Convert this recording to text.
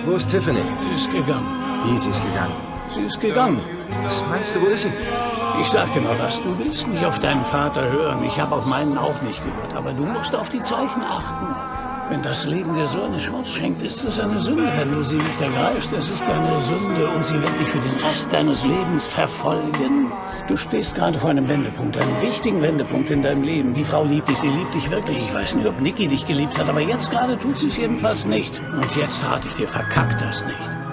Wo ist Tiffany? Sie ist gegangen. Wie, sie ist gegangen? Sie ist gegangen. Was meinst du, wo ist sie? Ich sag dir mal was, du willst nicht auf deinen Vater hören. Ich habe auf meinen auch nicht gehört. Aber du musst auf die Zeichen achten. Wenn das Leben dir so eine Chance schenkt, ist es eine Sünde. Wenn du sie nicht ergreifst, es ist eine Sünde und sie wird dich für den Rest deines Lebens verfolgen. Du stehst gerade vor einem Wendepunkt, einem wichtigen Wendepunkt in deinem Leben. Die Frau liebt dich, sie liebt dich wirklich. Ich weiß nicht, ob Niki dich geliebt hat, aber jetzt gerade tut sie es jedenfalls nicht. Und jetzt rate ich dir, verkack das nicht.